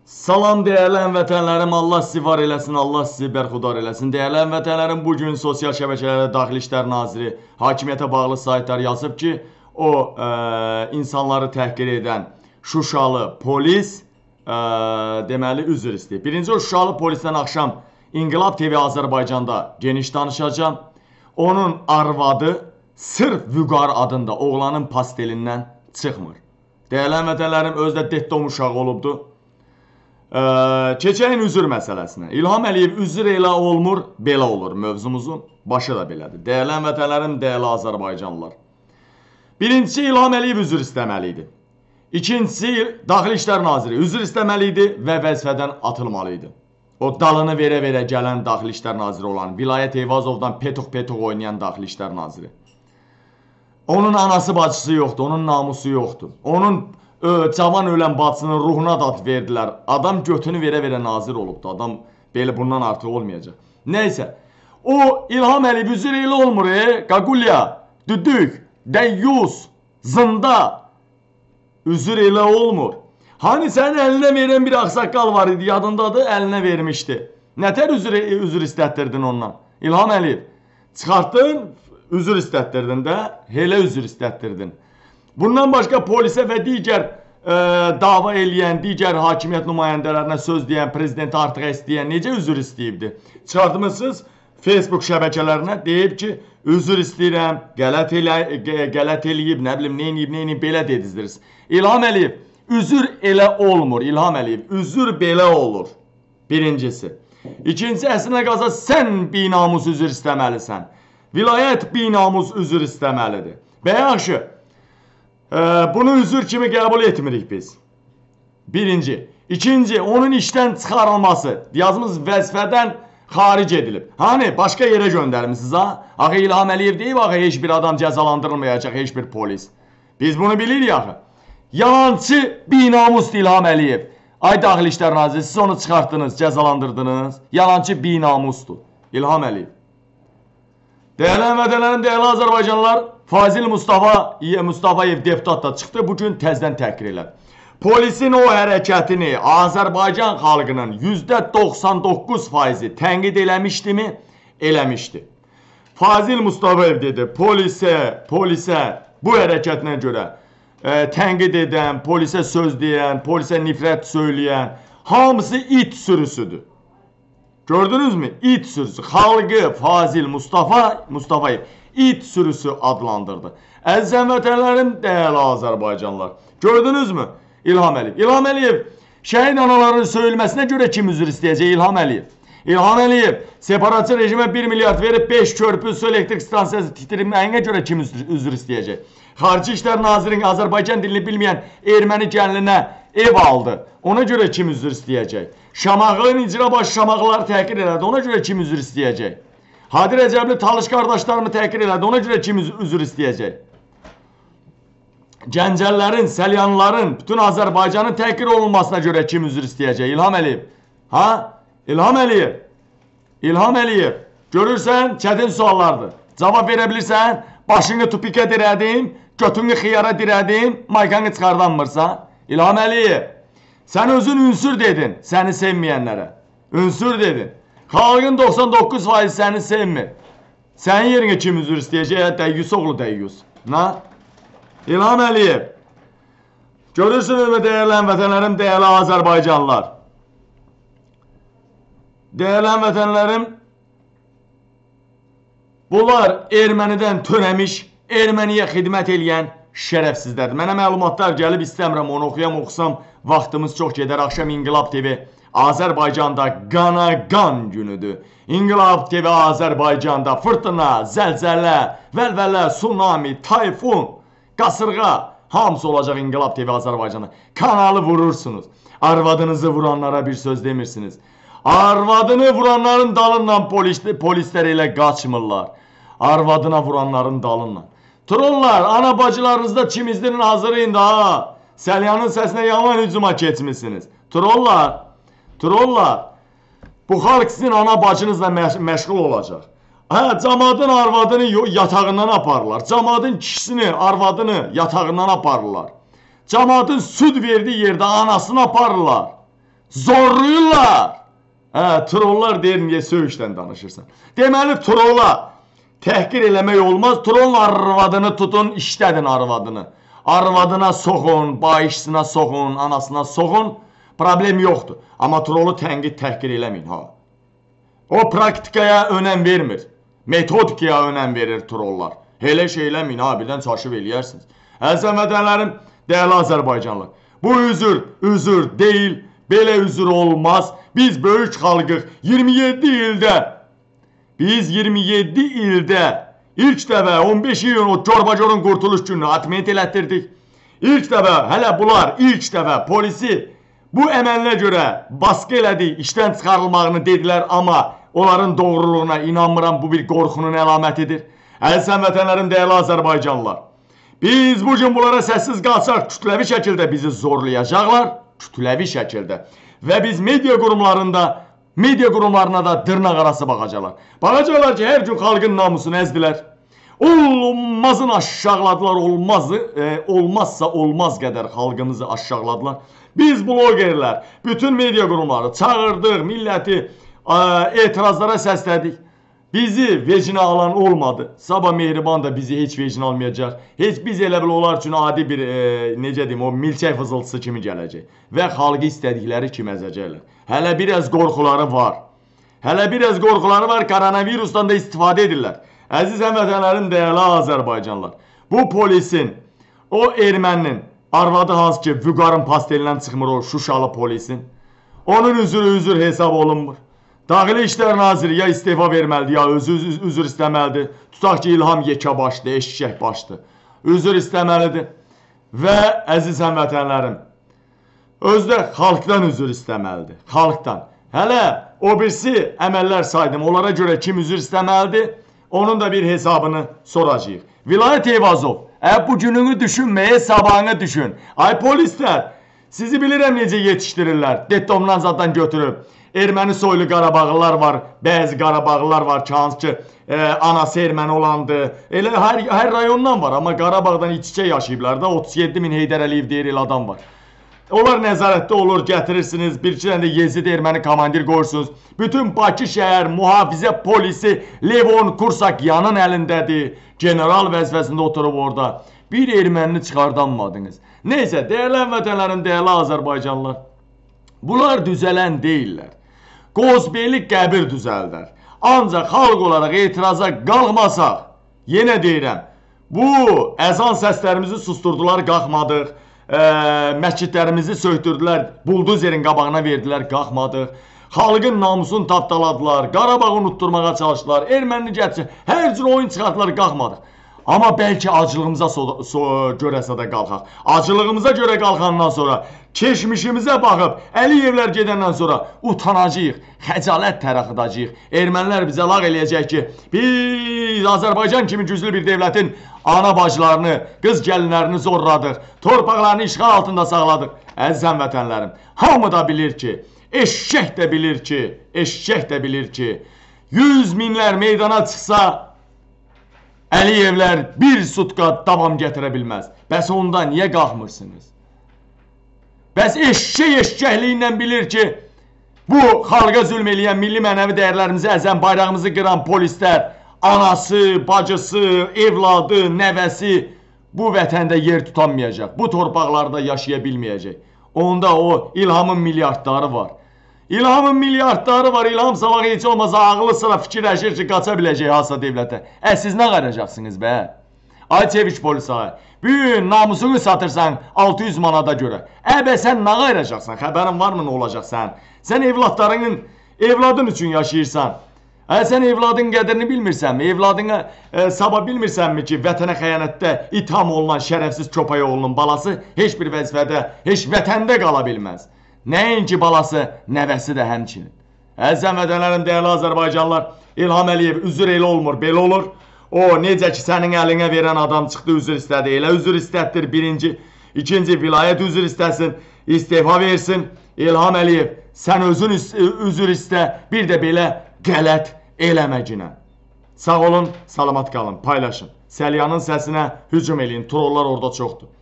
Salam dəyərli həmvətənlərim, Allah sizi var eləsin, Allah sizi bərxudar eləsin. Dəyərli həmvətənlərim, bugün sosial şəbəkələrdə Daxili İşlər Naziri hakimiyyətə bağlı saytlar yazıb ki, o insanları təhqir edən Şuşalı polis deməli üzr istəyir. Birinci o Şuşalı polisdən axşam İnqilab TV Azərbaycanda geniş danışacağım. Onun arvadı sırf Vüqar adında oğlanın pastelindən çıxmır. Dəyərli həmvətənlərim, özü də detdom uşağı olubdur. Keçəyin üzr məsələsinə. İlham Əliyev üzr elə olmur, belə olur mövzumuzun başı da belədir. Dəyərli həmvətənlərim, dəyərli Azərbaycanlılar. Birincisi İlham Əliyev üzr istəməli idi. İkincisi Daxili İşlər Naziri üzr istəməli idi və vəzifədən atılmalı idi. O dalını verə-verə gələn Daxili İşlər Naziri olan Vilayət Eyvazovdan petuq-petuq oynayan Daxili İşlər Naziri. Onun anası bacısı yoxdur, onun namusu yoxdur. Onun cavan ölən bacısının ruhuna da ad verdilər. Adam götünü verə-verə nazir olubdur. Adam belə bundan artıq olmayacaq. Neysə. O İlham Əliyev üzr elə olmur. Qaqulya, düdük, dəyyus, zında üzr elə olmur. Hani sənin əlinə verən bir ağsaqqal var idi, yadındadır, əlinə vermişdi. Nətər üzr istətdirdin ondan? İlham Əliyev, çıxartdın, üzr istətdirdin də, elə üzr istətdirdin. Bundan başqa polisə və digər dava eləyən, digər hakimiyyət nümayəndələrinə söz deyən, prezidenti artıq istəyən necə üzr istəyibdir? Çıxartmışsınız Facebook şəbəkələrinə, deyib ki, üzr istəyirəm, qələt eləyib, nə bilim, neyniyib, belə dedizdirsiniz. İlham Əliyev, üzr elə olmur, İlham Əliyev, üzr belə olur. Birincisi. İkincisi, əslində qalsa sən binamus üzr istəməlisən. Vilayət binamus üzr istəməlidir. Və yaxşı, bunu üzr kimi qəbul etmirik biz. Birinci. İkinci, onun işdən çıxarılması, yazımız vəzifədən xaric edilib. Hani, başqa yerə göndərmişsiniz, ha? Axı İlham Əliyev deyib, axı heç bir adam cəzalandırılmayacaq, heç bir polis. Biz bunu bilirik, axı. Yalancı binamusdur İlham Əliyev. Ay Daxili İşlər Naziri, siz onu çıxartdınız, cəzalandırdınız. Yalancı binamusdur İlham Əliyev. Dəyərli həmvətənlərim, dəyərli Azərbaycanlılar, Fazil Mustafayev deputat da çıxdı, bugün təzdən təhqir elədi. Polisin o hərəkətini Azərbaycan xalqının %99%-i tənqid eləmişdimi? Eləmişdi. Fazil Mustafayev dedi, polisə bu hərəkətinə görə tənqid edən, polisə söz deyən, polisə nifrət söyləyən, hamısı it sürüsüdür. Gördünüz mü? İt sürüsü. Xalqı Fazil Mustafayev it sürüsü adlandırdı. Əziz həmvətənlərim, dəyərli Azərbaycanlılar. Gördünüz mü? İlham Əliyev. İlham Əliyev şəhid anaların söyülməsinə görə kim üzr istəyəcək? İlham Əliyev. İlham Əliyev separatçı rejimə 1 milyard verib 5 körpü su elektrik stansiyası titirməyinə görə kim üzr istəyəcək? Xarici İşlər Nazirinin Azərbaycan dilini bilməyən erməni gəlinə ev aldı. Ona görə kim üzr istəyəcək? Şamağın icra başı şamağları təhqir elədi. Ona görə kim üzr istəyəcək? Hadi Rəcəbli Talış qardaşlarımı təhqir elədi. Ona görə kim üzr istəyəcək? Gəncəllərin, Səlyanların, bütün Azərbaycanın təhqir olunmasına görə kim üzr istəyəcək? İlham Əliyev. Ha? İlham Əliyev. İlham Əliyev. Görürsən, çətin suallardır. Cavab verə bilirsən, başını tupikə dirədim, götünü xiyara dirədim, maykanı çıxardanmırsan. İlham Əliyev. Sən özün ünsür dedin, səni sevməyənlərə. Ünsür dedin. Xalqın 99% səni sevmir. Sənin yerinə kim üzr istəyəcək? Dəyyus oğlu dəyyus. İlham Əliyev. Görürsünüz mü dəyərli həmvətənlərim, dəyərli Azərbaycanlılar? Dəyərli həmvətənlərim, bunlar ermənidən törəmiş, erməniyə xidmət eləyən şərəfsizlərdir. Mənə məlumatlar gəlib, istəmirəm onu oxusam, vaxtımız çox gedər. Axşam İnqilab TV Azərbaycanda qana qan günüdür. İnqilab TV Azərbaycanda fırtına, zəlzələ, vəlvələ, tsunami, tayfun, qasırğa hamısı olacaq İnqilab TV Azərbaycanda. Kanalı vurursunuz. Arvadınızı vuranlara bir söz demirsiniz. Arvadını vuranların dalından polislər elə qaçmırlar. Arvadına vuranların dalından. Trollar, ana bacılarınızda çimizdirin hazırlayın da ha. Səlyanın səsinə yaman hücuma keçmişsiniz. Trollar. Bu xalq sizin ana bacınızla məşğul olacaq. Cəmadın arvadını yatağından aparırlar. Cəmadın kişisini, arvadını yatağından aparırlar. Cəmadın süd verdiyi yerdə anasını aparırlar. Zorluyurlar. Trollar deyir, niyə söyüşdən danışırsan? Deməli, trolla təhqir eləmək olmaz. Trollun arvadını tutun, işlədin arvadını. Arvadına soxun, bayışsına soxun, anasına soxun. Problem yoxdur. Amma trollu təhqir eləməyin. O praktikaya önəm vermir. Metodikaya önəm verir trollar. Elə şey eləməyin, birdən çaşıb eləyərsiniz. Əziz vətənlərim, dəyərli Azərbaycanlılar, bu üzür deyil, belə üzür olmaz. Biz böyük xalqıq. 27 ildə ilk dəfə 15 iyun o Gorbacorun qurtuluş gününü atment elətdirdik. İlk dəfə, hələ bunlar ilk dəfə polisi bu əməlinə görə baskı elədik, işdən çıxarılmağını dedilər, amma onların doğruluğuna inanmıram, bu bir qorxunun əlamətidir. Əziz vətənlərim, dəyərli Azərbaycanlılar, biz bu gün bunlara səssiz qalsaq, kütləvi şəkildə bizi zorlayacaqlar, kütləvi şəkildə. Və biz media qurumlarına da dırnaq arası baxacaqlar. Baxacaqlar ki, hər gün xalqın namusunu əzdilər. Olmazın aşağıladılar, olmazsa olmaz qədər xalqımızı aşağıladılar. Biz blogerlər, bütün media qurumları çağırdıq, milləti etirazlara səslədik. Bizi vecinə alan olmadı. Sabah Mehriban da bizi heç vecinə almayacaq. Heç biz elə bil onlar üçün adi bir, necə deyim, o milçək fızıltısı kimi gələcək. Və xalqı istədikləri kimi əzəcəklər. Hələ biraz qorxuları var. Koronavirusdan da istifadə edirlər. Əziz həmvətənlərim, dəyərli Azərbaycanlılar, bu polisin, o erməninin arvadı hansı ki, Vüqarın pastelindən çıxmır, o Şuşalı polisin, onun üzür hesab olunmur. Daxili İşlər Naziri ya istefa verməlidir, ya üzür istəməlidir. Tutaq ki, İlham yekə başdır, eşşək başdır. Üzür istəməlidir. Və əziz həmvətənlərim, özdə xalqdan üzür istəməlidir. Xalqdan. Hələ o birisi əməllər saydım. Onlara görə kim üzür istəməlidir? Onun da bir hesabını soracağıq. Vilayət Eyvazov, bu gününü düşünməyə, sabahını düşün. Ay polislər, sizi bilirəm necə yetişdirirlər. Dettomdan zaten götürüb. Erməni soylu Qarabağlılar var, bəzi Qarabağlılar var ki, hansı ki, anası erməni olandı. Elə hər rayondan var, amma Qarabağdan iç-içə yaşayıblar da, 37 min Heydər Əliyev deyir, elə adam var. Onlar nəzarətdə olur, gətirirsiniz, bir-iki dənə də Yezid erməni komandir qoyursunuz. Bütün Bakı şəhər, mühafizə polisi, Levon Kursakyanın əlindədir. General vəzifəsində oturub orada. Bir ermənini çıxardanmadınız. Neysə, dəyərli vətənlərim, dəyərli Azərbaycanlılar, bunlar düzələn deyirlər. Qozbeyli qəbir düzəldər. Ancaq xalq olaraq etiraza qalxmasaq, yenə deyirəm, bu əzan səslərimizi susturdular, qalxmadıq. Məscidlərimizi söhtürdülər, buldozerin qabağına verdilər, qalxmadıq. Xalqın namusunu tapdaladılar, Qarabağı unutturmağa çalışdılar, ermənini gətirsin, hər cür oyun çıxartdılar, qalxmadıq. Amma bəlkə acılığımıza görəsə də qalxaq. Acılığımıza görə qalxandan sonra, keçmişimizə baxıb, Əliyevlər gedəndən sonra utanacağıq, xəcalət tərəxidacağıq. Ermənilər bizə lağ eləyəcək ki, biz Azərbaycan kimi güclü bir devlətin ana bacılarını, qız gəlinlərini zorladıq, torpaqlarını işğal altında sağladıq. Əziz həmvətənlərim, hamı da bilir ki, eşşək də bilir ki, 100 minlər meydana çıxsa, Əliyevlər bir sutka davam gətirə bilməz. Bəs onda niyə qalxmırsınız? Bəs eşşəkliyindən bilir ki, bu xalqa zülm eləyən, milli mənəvi dəyərlərimizi əzən, bayrağımızı qıran polislər, anası, bacısı, evladı, nəvəsi bu vətəndə yer tutanmayacaq. Bu torpaqlarda yaşaya bilməyəcək. Onda o İlhamın milyardları var. İlham sabah heç olmasa ağlı sıra fikirləşir ki, qaça biləcək hasa devlətə. Siz nə qaracaqsınız bə? Ay Çeviç polis ay, bugün namusunu satırsan 600 manada görə. Bə sən nə qaracaqsan? Xəbərin varmı nə olacaq sən? Sən evladın üçün yaşayırsan. Sən evladın qədrini bilmirsənmi? Evladını sabah bilmirsənmi ki, vətənə xəyanətdə itham olunan şərəfsiz köpək oğlunun balası heç bir vəzifədə, heç vətəndə qala bilməz. Nəinki balası, nəvəsi də həmçinin. Əziz vətənlərim, dəyərli Azərbaycanlılar, İlham Əliyev üzr elə olmur, belə olur. O, necə ki, sənin əlinə verən adam çıxdı, üzr istədi. Elə üzr istətdir, birinci. İkinci, vilayət üzr istəsin, istefa versin. İlham Əliyev, sən özün üzr istə, bir də belə qələt eləməginə. Sağ olun, salamat qalın, paylaşın. Səliyanın səsinə hücum eləyin, trollar orada çoxdur.